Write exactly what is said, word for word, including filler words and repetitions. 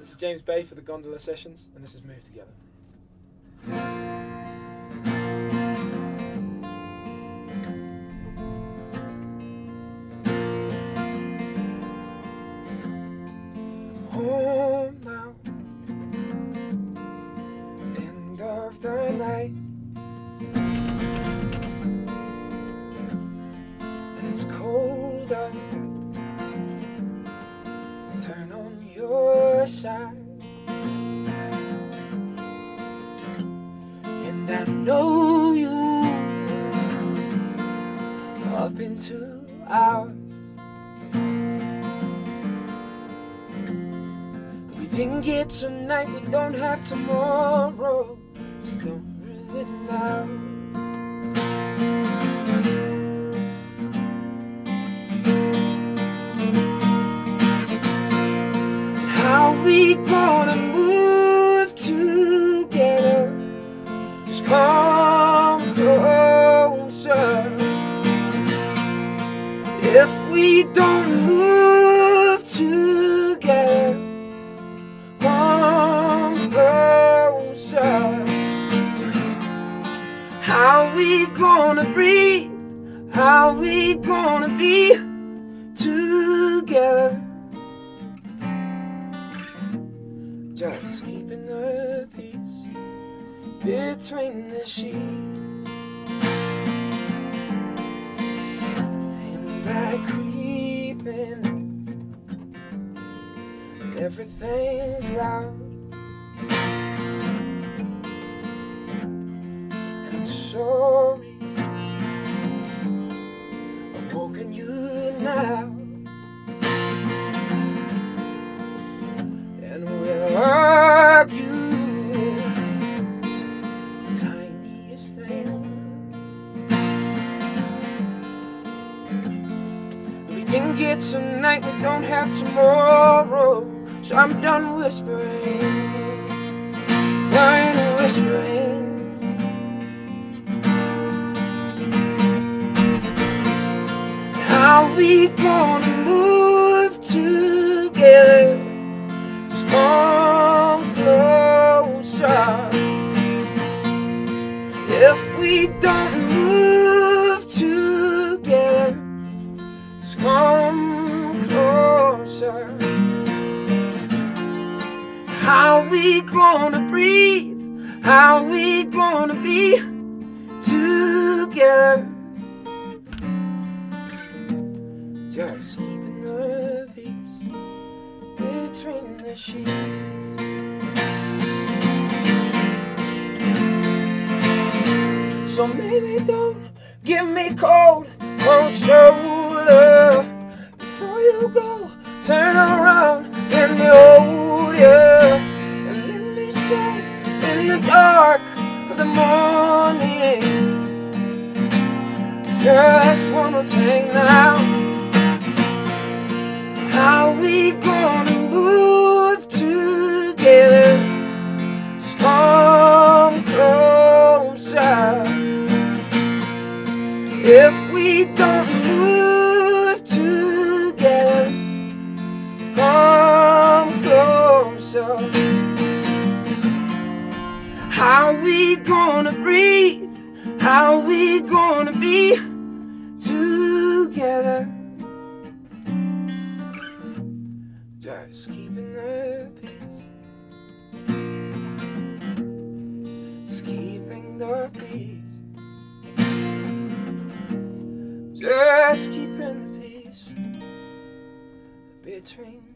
This is James Bay for the Gondola Sessions, and this is Move Together. Home now, end of the night, and it's cold out. Turn on your side, and I know you up into hours. We didn't get tonight, we don't have tomorrow, so don't ruin now. How we gonna move together? Just come closer. If we don't move together, come closer. How we gonna breathe? How we gonna be together? Just keeping the peace between the sheets, and by creeping, everything's loud, and I'm sorry I've woken you now. Argue the tiniest thing. We can get tonight, we don't have tomorrow, so I'm done whispering, done whispering. How we gonna move together? Just come closer. If we don't move together, just come closer. How we gonna breathe? How we gonna be together? Just keeping the peace between the sheets. So maybe don't give me cold controller. Before you go, turn around, let me hold you, and let me say in the dark of the morning, just one more thing now. How we gonna move together? Just come closer. If we don't move together, come closer. How we gonna breathe? How we gonna be together? Just keeping the peace, just keeping the peace, just keeping the peace between